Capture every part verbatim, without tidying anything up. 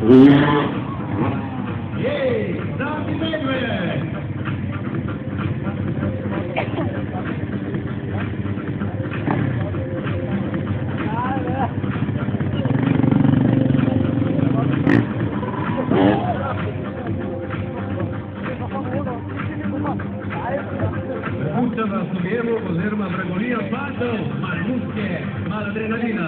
Jej, Sandi Medved! Prepuščam vas objevu oziroma dragonijo asfaltov, malo muske, malo adrenalina.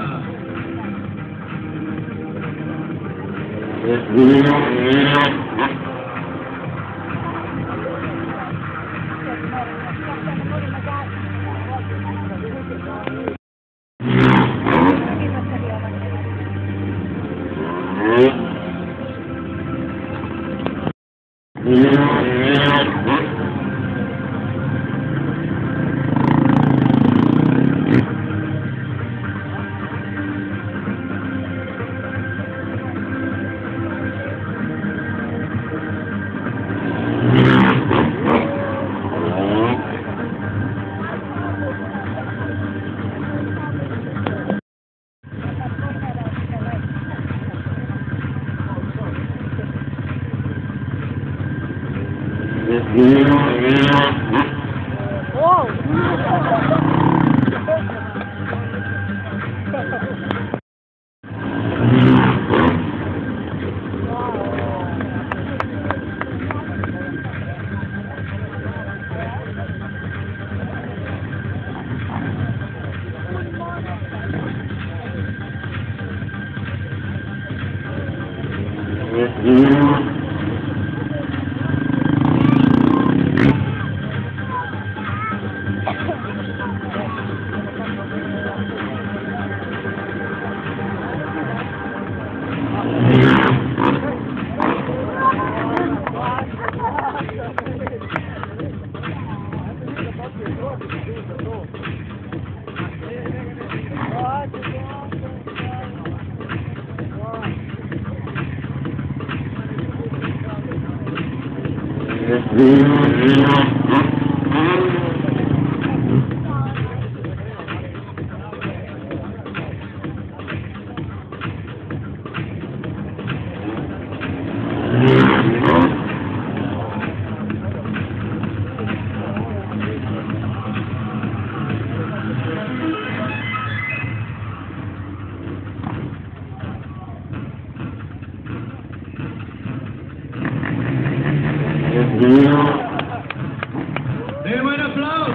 Dajmo en aplauz!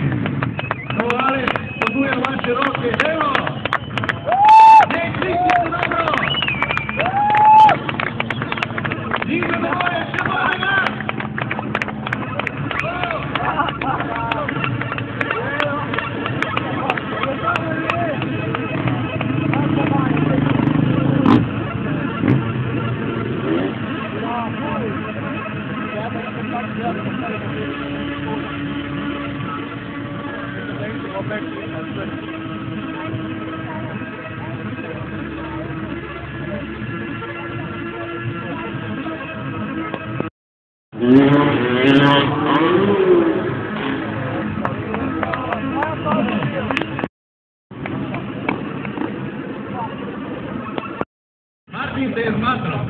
To Aleš, podbujam vaše roke, evo! Ne, kliknite dobro! Dignemo gore, še gore nas! Martin se je zmatrao.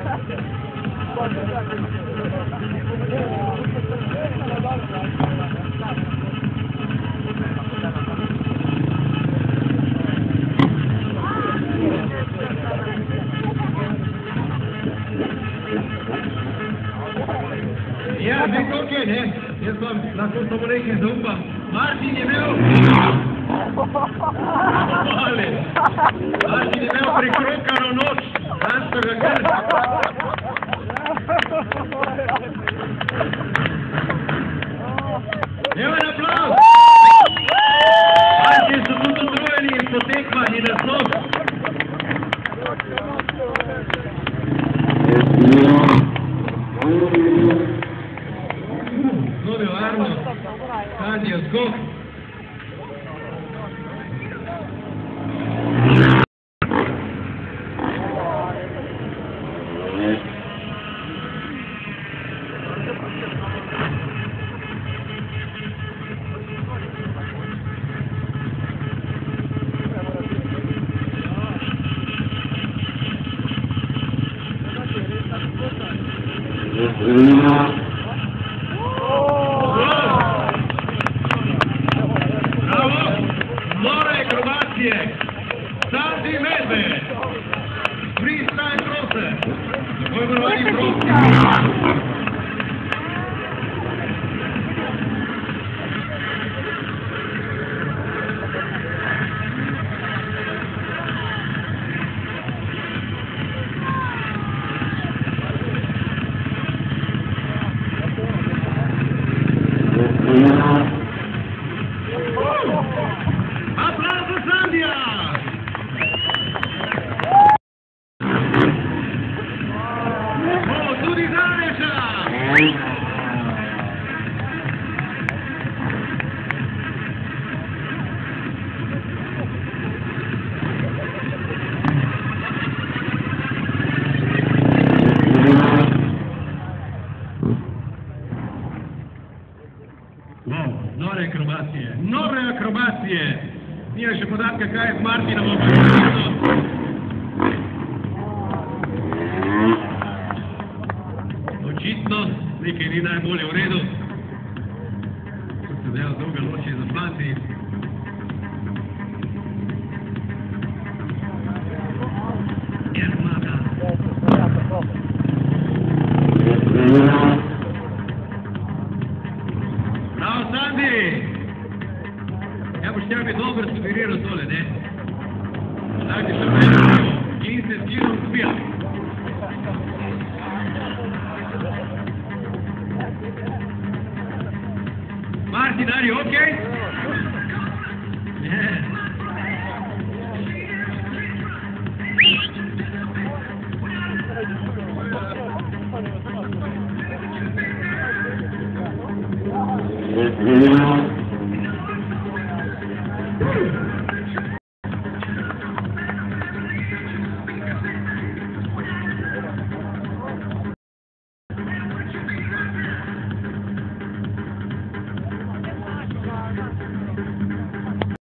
Ja, ne koke, ne? Jaz vam lahko samo nekaj zaupam. Martin je imel... Aleš! Martin je imel prikrokano noč. Danes so ga kar... Evo en aplauz! Martin so tudi utrujeni in so tekmani na slog. Zelo varno. Sandi, odskok. Celje, Sandi Medved, Freestyle proste, moj vrvani prosti. Applauso Sandija! O, tudi za Aleša! Wow, nore akrobacije, nore akrobacije! Nije še podatka, kaj je z Martinom obrnilo. Očitno, nekaj ni najbolje v redu. Kot se dela dolga loči za fanti. Airmada. Bravo, Sandi! Ja boš tebi dobro sugeriral tole, ne? Zdaj ti še vremeno in se s kirom spija. Martin, are you okay? Yeah.